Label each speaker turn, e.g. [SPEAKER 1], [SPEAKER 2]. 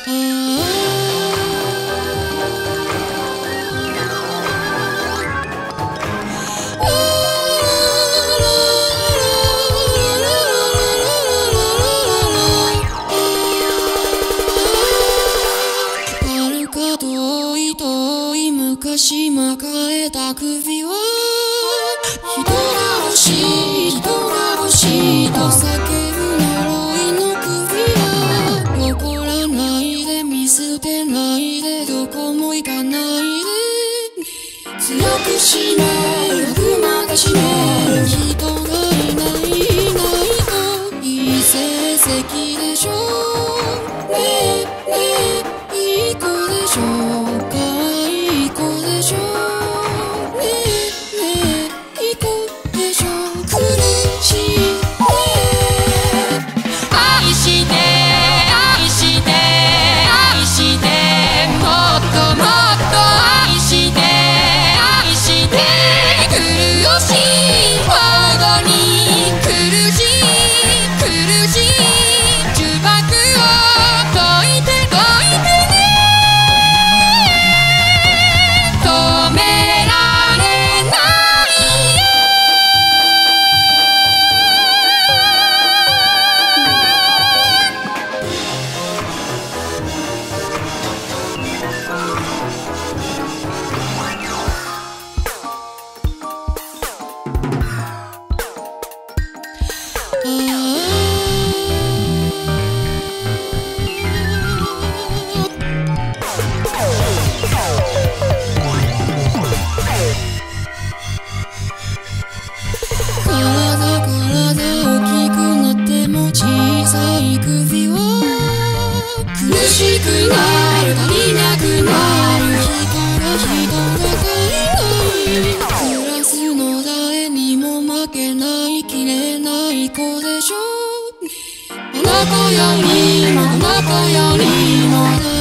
[SPEAKER 1] 昔巻かれた首は人が欲しい人が欲しいと叫ぶ呪いの首は怒らないで見捨てないでどこも行かないで強くしめ悪魔がしめ人がいないいないといい成績でしょねえねえいい子でしょ苦しくなる足りなくなる人が足りないクラスの誰にも負けないきれない子でしょあの子よりもこの子よりも